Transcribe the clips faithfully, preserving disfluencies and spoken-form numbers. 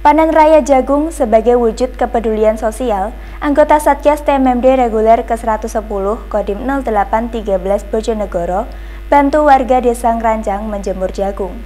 Panen Raya Jagung sebagai wujud kepedulian sosial, anggota Satgas T M M D reguler ke seratus sepuluh Kodim nol delapan tiga belas Bojonegoro bantu warga Desa Ngranjang menjemur jagung.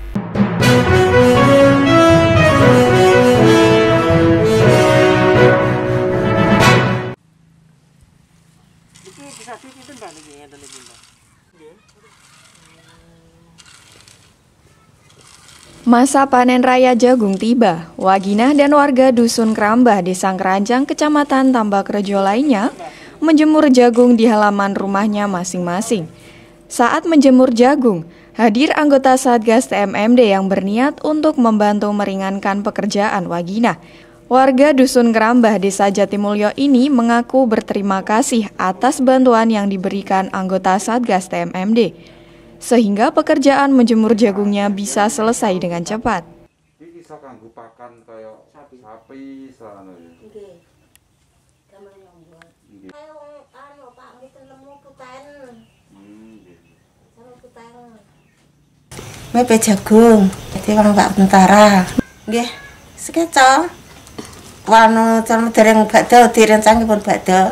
Masa panen raya jagung tiba. Waginah dan warga Dusun Krambah, Desa Ngranjang, Kecamatan Tambakrejo lainnya menjemur jagung di halaman rumahnya masing-masing. Saat menjemur jagung, hadir anggota Satgas T M M D yang berniat untuk membantu meringankan pekerjaan Waginah. Warga Dusun Krambah, Desa Jatimulyo ini mengaku berterima kasih atas bantuan yang diberikan anggota Satgas T M M D. Sehingga pekerjaan menjemur jagungnya bisa selesai dengan cepat. Iki iso kanggo pakan kaya sapi, sapi selana. Nggih. Gampang nyombo. Nggih. Ayo anu Pak mboten nemu puten. Hmm, nggih. Sama puten. Mepe jagung, dadi wong Pak Tentara. Nggih. Sekeco. Wanu calon dereng badhe direncangipun badhe.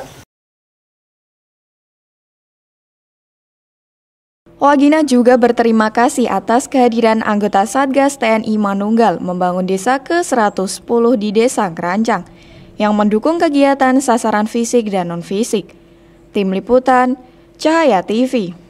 Waginah juga berterima kasih atas kehadiran anggota Satgas T N I Manunggal membangun desa ke seratus sepuluh di Desa Ngranjang yang mendukung kegiatan sasaran fisik dan non-fisik. Tim Liputan, Cahaya T V.